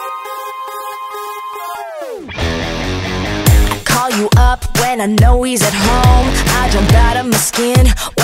Call you up when I know he's at home. I jump out of my skin